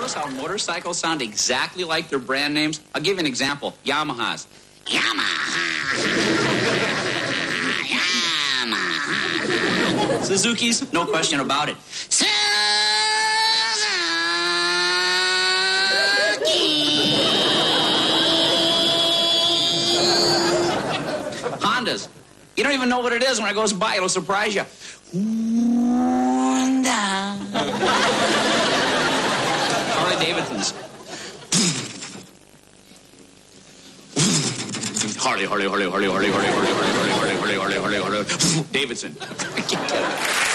notice how motorcycles sound exactly like their brand names? I'll give you an example. Yamaha's. Yamaha. Yamaha. Suzuki's, no question about it. Suzuki. Honda's. You don't even know what it is. When it goes by, it'll surprise you. Honda. Harley-Davidson's. Harley, Davidson.